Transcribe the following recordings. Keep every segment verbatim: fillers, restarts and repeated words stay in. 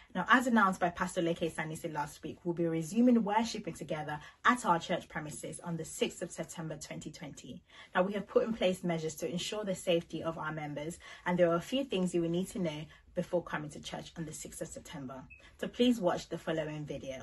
Now, as announced by Pastor Leke Sanisi last week, we'll be resuming worshipping together at our church premises on the sixth of September twenty twenty. Now, we have put in place measures to ensure the safety of our members, and there are a few things you will need to know before coming to church on the sixth of September. So please watch the following video.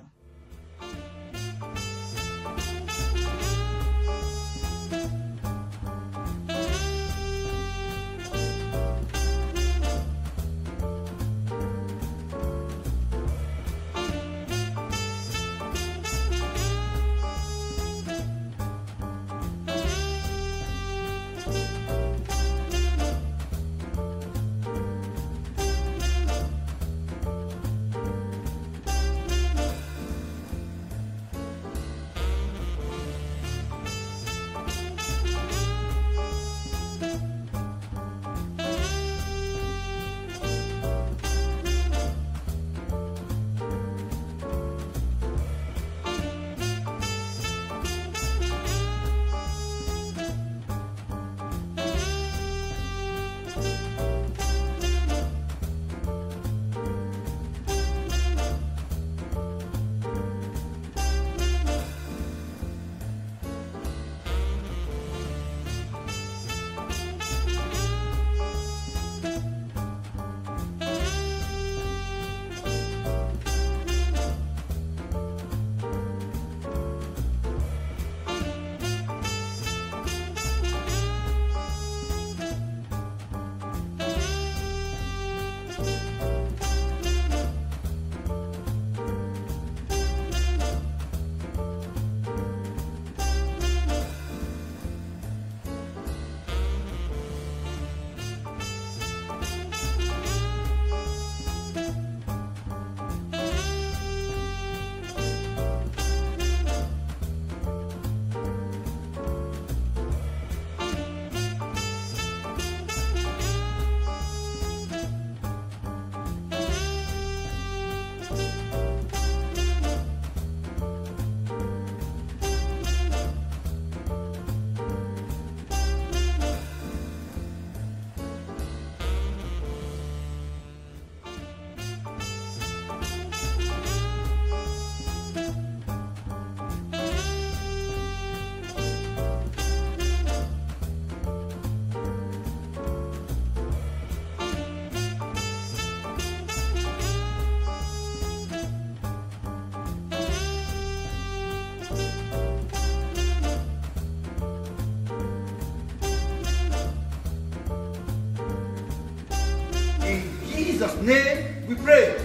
In Jesus' name we pray.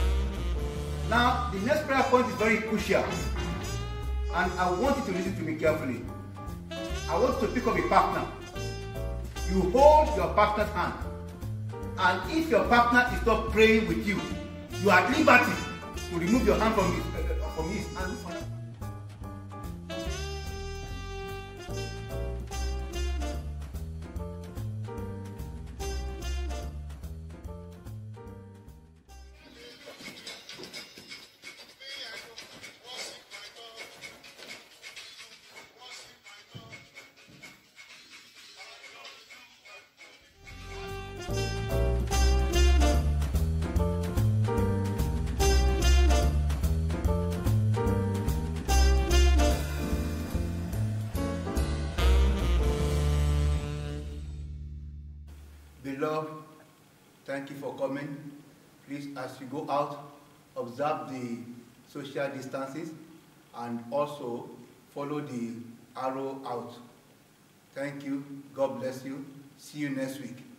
Now, the next prayer point is very crucial, and I want you to listen to me carefully. I want you to pick up a partner. You hold your partner's hand, and if your partner is not praying with you, you are at liberty to remove your hand from his, uh, from his hand. Beloved, thank you for coming. Please, as you go out, observe the social distances and also follow the arrow out. Thank you. God bless you. See you next week.